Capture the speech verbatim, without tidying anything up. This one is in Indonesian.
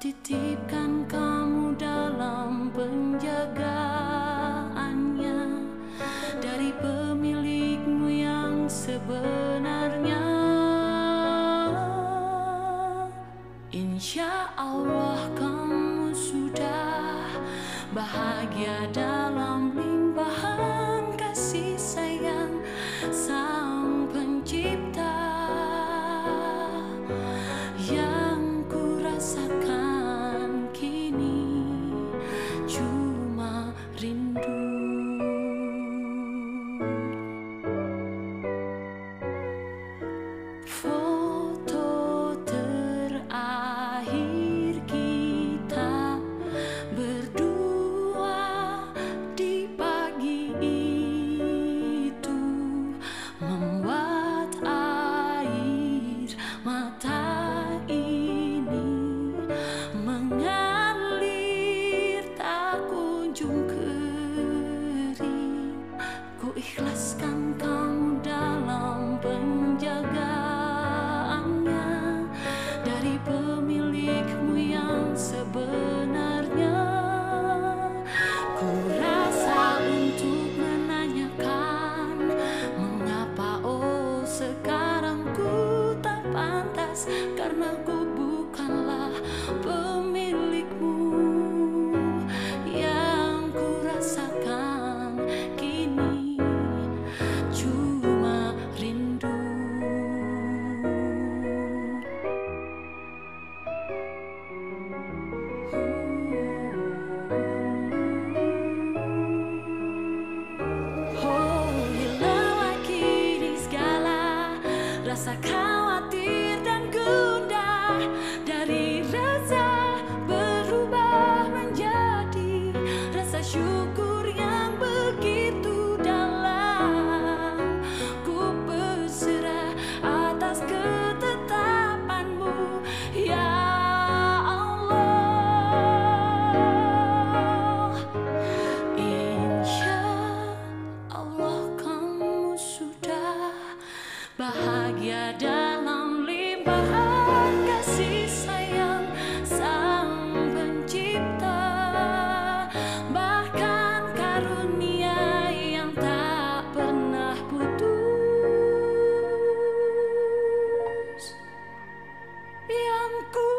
titipkan kamu dalam penjagaannya dari pemilikmu yang sebenarnya. Insya Allah kamu sudah bahagia dalam limpahan kasih sayang Sang Pencipta. Yang ku rasakan kini cuma rindu. Foto terakhir kita berdua di pagi itu membuat air mata ini mengalir tak kunjung kering. Ku ikhlaskan kamu dalam penjagaannya dari pemilikmu yang sebenarnya. Ku rasa untuk menanyakan mengapa oh sekarang ku tak pantas, karena ku bukanlah pemilikmu. Yang ku rasakan kini cuma rindu. Oh, hilanglah kini segala rasa khawatir dan gundah, dari rasa berubah menjadi rasa syukur yang begitu dalam. Ku berserah atas ketetapanmu ya Allah. Insya Allah kamu sudah bahagia dalam limpahan kasih sayang Sang Pencipta. Bahkan karunia yang tak pernah putus yang ku